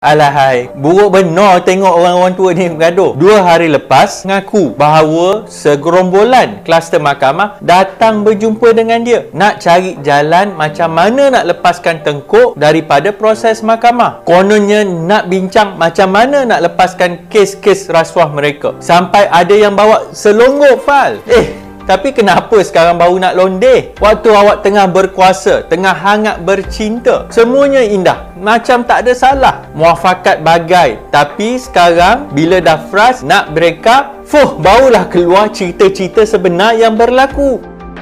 Alahai, buruk benar tengok orang-orang tua ni bergaduh. 2 hari lepas ngaku bahawa segerombolan kluster mahkamah datang berjumpa dengan dia nak cari jalan macam mana nak lepaskan Tengkuk daripada proses mahkamah. Kononnya nak bincang macam mana nak lepaskan kes-kes rasuah mereka. Sampai ada yang bawa selonggok fal. Tapi kenapa sekarang baru nak londeh? Waktu awak tengah berkuasa, tengah hangat bercinta, semuanya indah, macam tak ada salah, muafakat bagai. Tapi sekarang bila dah frust nak break up, barulah keluar cerita-cerita sebenar yang berlaku.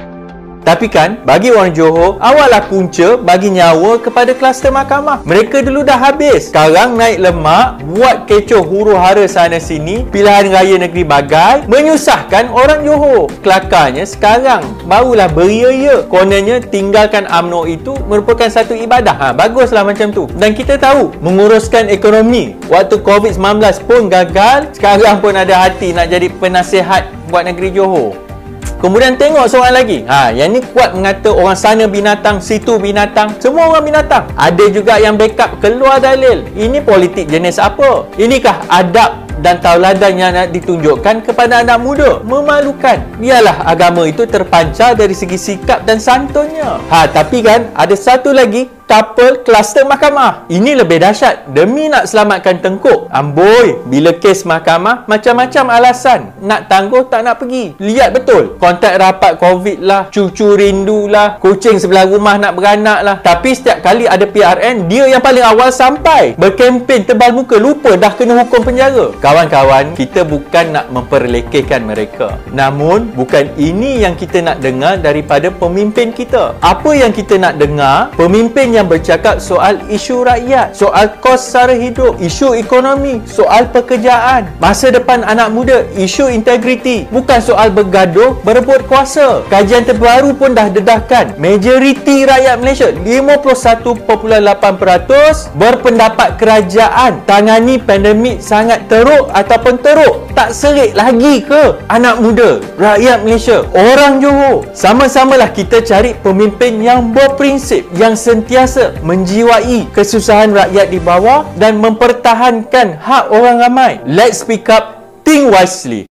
Tapi kan, bagi orang Johor, awaklah punca bagi nyawa kepada kluster mahkamah. Mereka dulu dah habis. Sekarang naik lemak, buat kecoh huru-hara sana sini, pilihan raya negeri bagai, menyusahkan orang Johor. Kelakarnya sekarang, barulah beria-ia. Kononnya tinggalkan UMNO itu merupakan satu ibadah. Baguslah macam tu. Dan kita tahu, menguruskan ekonomi. Waktu COVID-19 pun gagal, sekarang pun ada hati nak jadi penasihat buat negeri Johor. Kemudian tengok seorang lagi. Yang ni kuat mengata orang sana binatang, situ binatang. Semua orang binatang. Ada juga yang backup keluar dalil. Ini politik jenis apa? Inikah adab dan tauladan yang nak ditunjukkan kepada anak muda? Memalukan. Biarlah agama itu terpancar dari segi sikap dan santunnya. Tapi kan ada satu lagi couple kluster mahkamah. Ini lebih dahsyat. Demi nak selamatkan Tengkuk, amboi, bila kes mahkamah, macam-macam alasan. Nak tangguh tak nak pergi. Lihat betul. Kontak rapat COVID lah, cucu rindu lah, kucing sebelah rumah nak beranak lah. Tapi setiap kali ada PRN, dia yang paling awal sampai. Berkempen tebal muka, lupa dah kena hukum penjara. Kawan-kawan, kita bukan nak memperlekehkan mereka. Namun, bukan ini yang kita nak dengar daripada pemimpin kita. Apa yang kita nak dengar? Pemimpin yang bercakap soal isu rakyat, soal kos sara hidup, isu ekonomi, soal pekerjaan, masa depan anak muda, isu integriti, bukan soal bergaduh berebut kuasa. Kajian terbaru pun dah dedahkan majoriti rakyat Malaysia 51.8% berpendapat kerajaan tangani pandemik sangat teruk ataupun teruk. Tak serik lagi ke anak muda, rakyat Malaysia, orang Johor? Sama-samalah kita cari pemimpin yang berprinsip, yang sentiasa menjiwai kesusahan rakyat di bawah dan mempertahankan hak orang ramai. Let's speak up, think wisely.